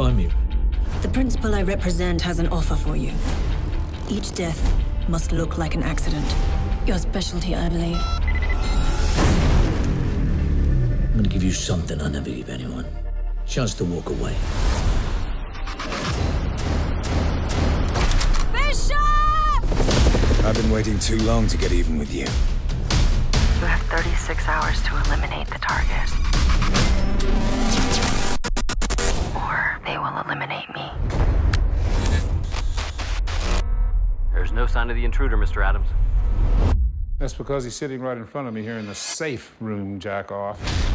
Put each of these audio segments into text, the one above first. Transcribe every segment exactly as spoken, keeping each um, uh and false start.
find me? The principal I represent has an offer for you. Each death must look like an accident. Your specialty, I believe. I'm gonna give you something I never give anyone. Chance to walk away. I've been waiting too long to get even with you. You have thirty-six hours to eliminate the target. Or they will eliminate me. There's no sign of the intruder, Mister Adams. That's because he's sitting right in front of me here in the safe room, jack off.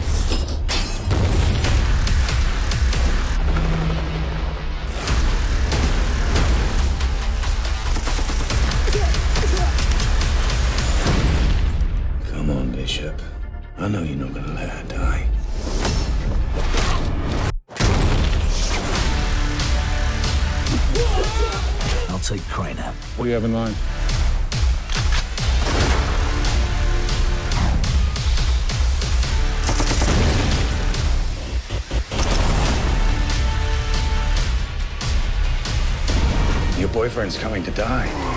Come on, Bishop. I know you're not gonna let her die. I'll take Crane out. What do you have in mind? Your boyfriend's coming to die.